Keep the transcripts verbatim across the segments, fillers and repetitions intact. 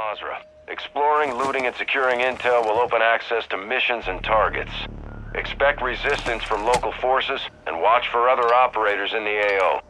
Mazrah. Exploring, looting, and securing intel will open access to missions and targets. Expect resistance from local forces, and watch for other operators in the A O.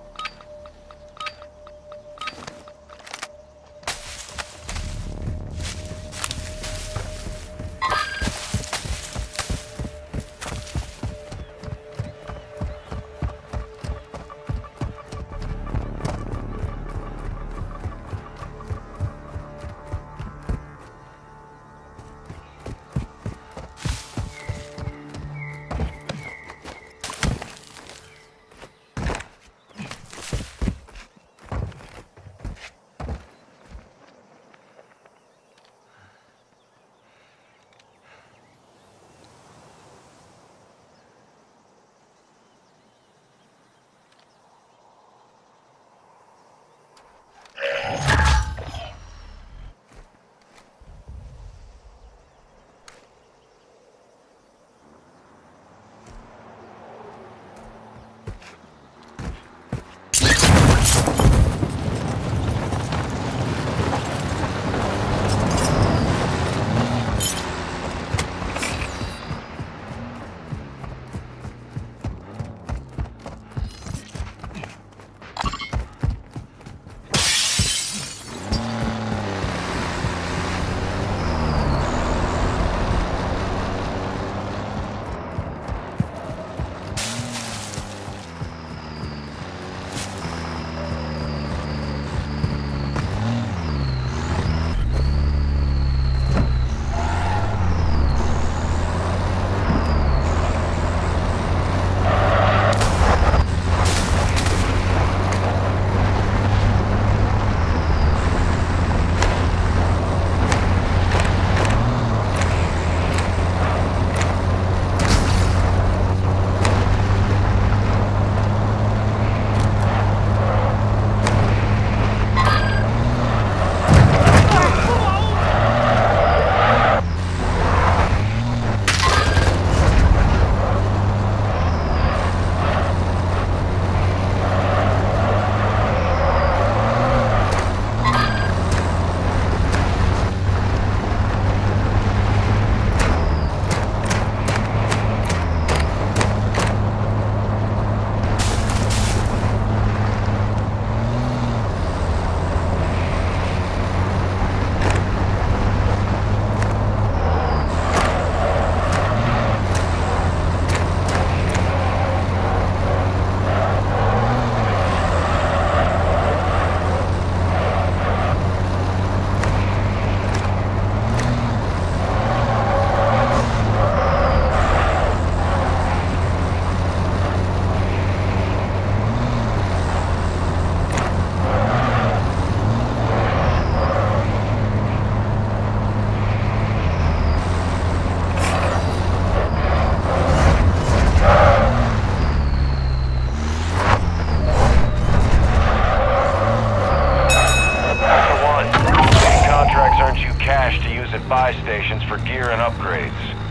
Buy stations for gear and upgrades.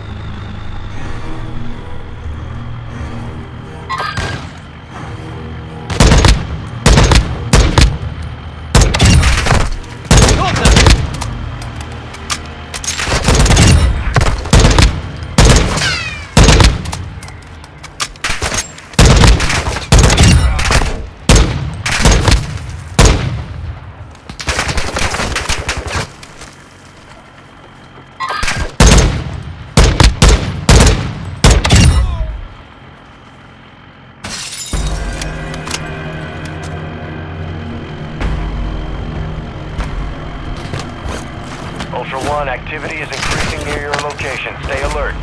Ultra One, activity is increasing near your location. Stay alert.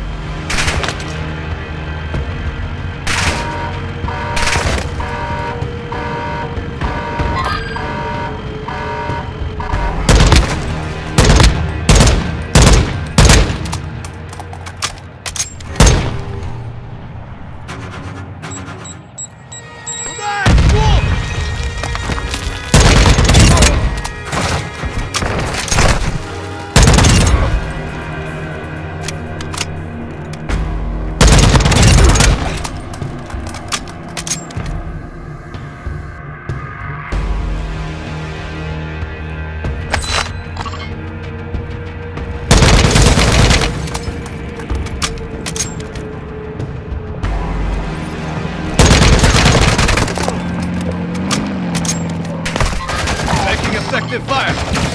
Effective fire!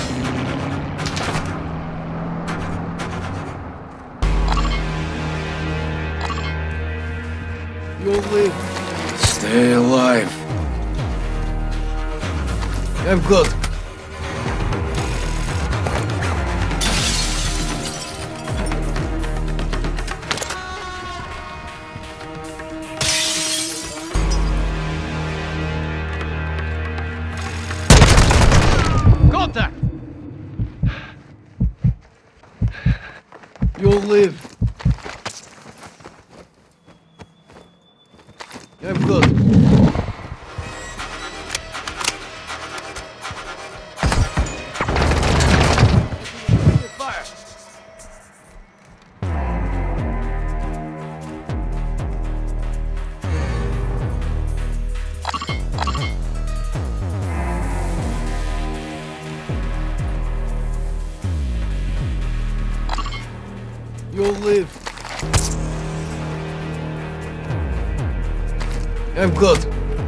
You'll live. Stay alive. I'm good. Contact! You'll live. I'm good. Fire! You'll live. I'm good.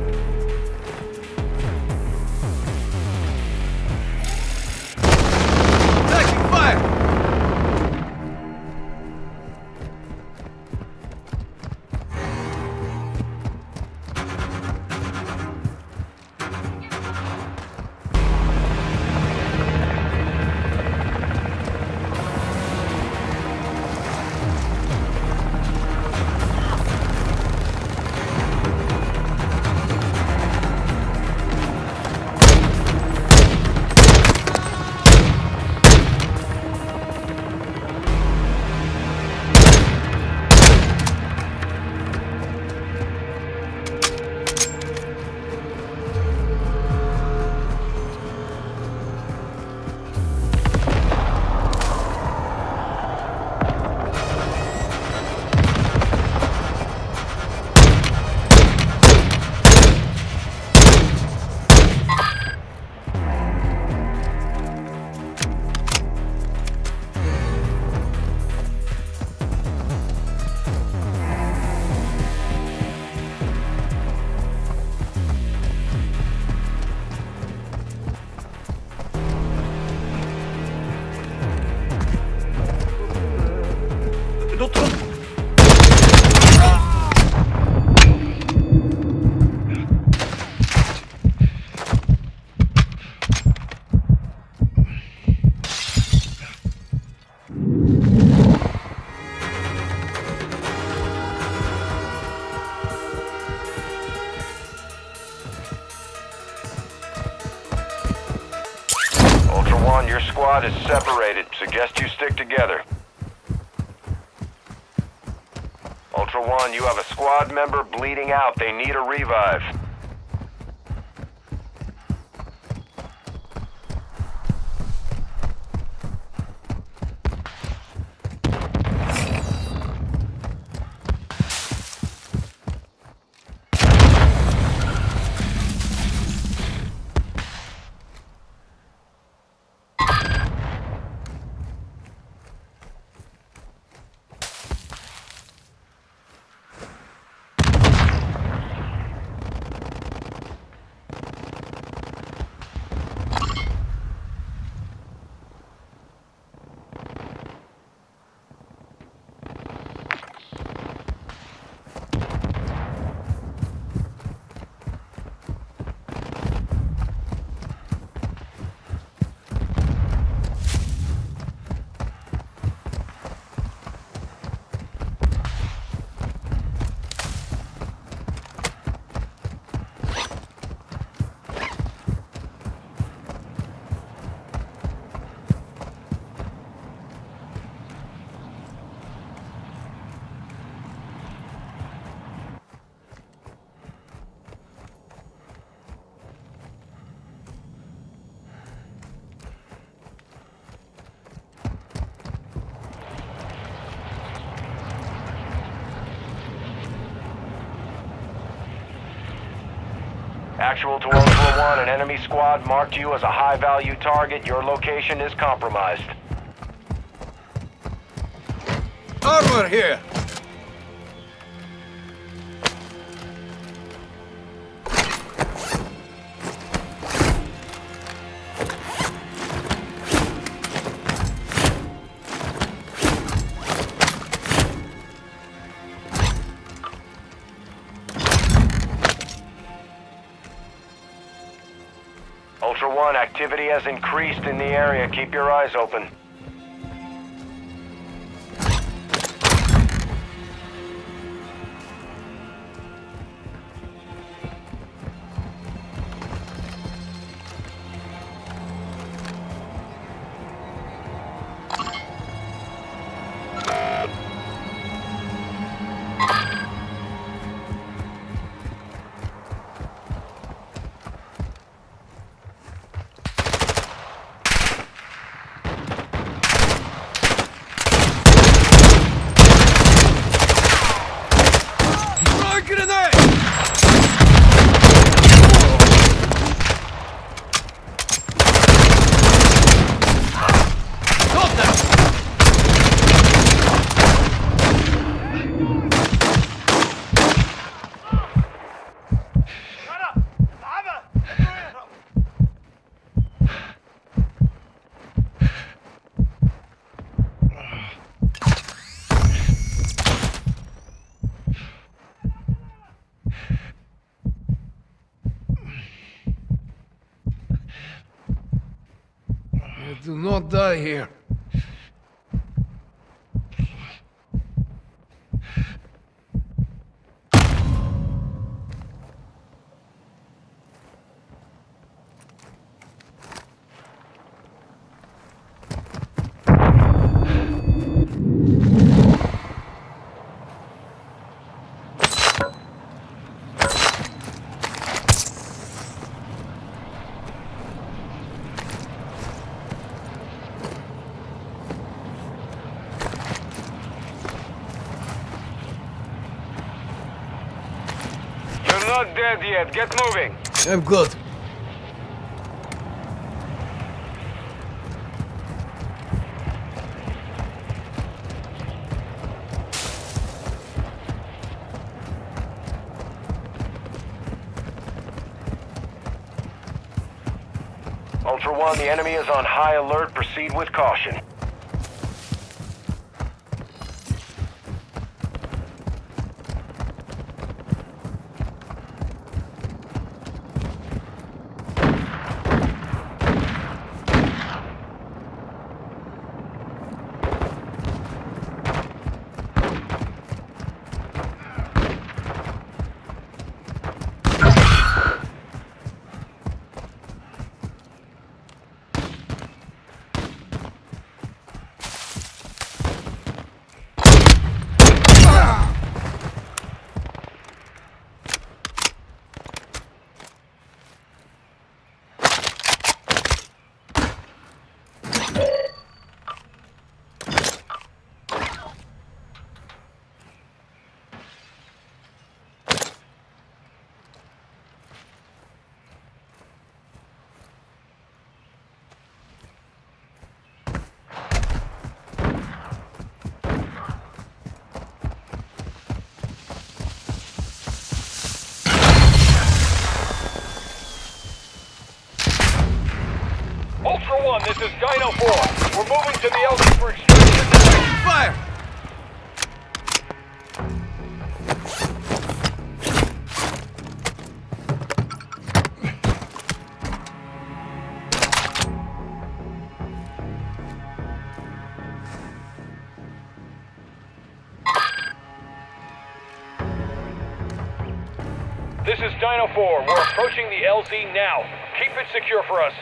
Taking fire! Ultra One, your squad is separated. Suggest you stick together. Ultra One, you have a squad member bleeding out. They need a revive. Actual to Ultra One, an enemy squad marked you as a high-value target. Your location is compromised. Armor here! Ultra One, activity has increased in the area. Keep your eyes open. Do not die here. Not dead yet. Get moving. I'm good. Ultra One, the enemy is on high alert. Proceed with caution. Ultra One, this is Dino four. We're moving to the L Z for extraction. Fire! This is Dino four. We're approaching the L Z now. Keep it secure for us.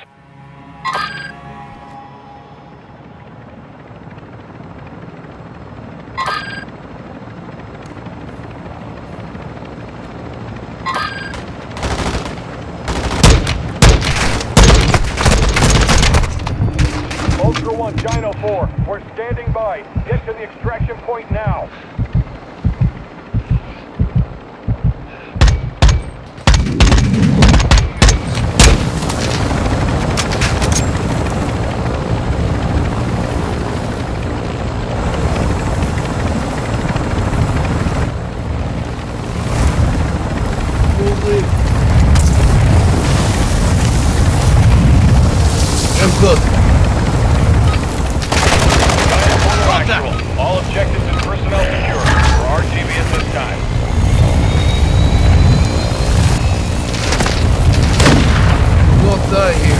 Ultra One, Dino four. We're standing by. Get to the extraction point now. I'm good. Actual. All objectives and personnel secure. For R T B at this time. Do not die here.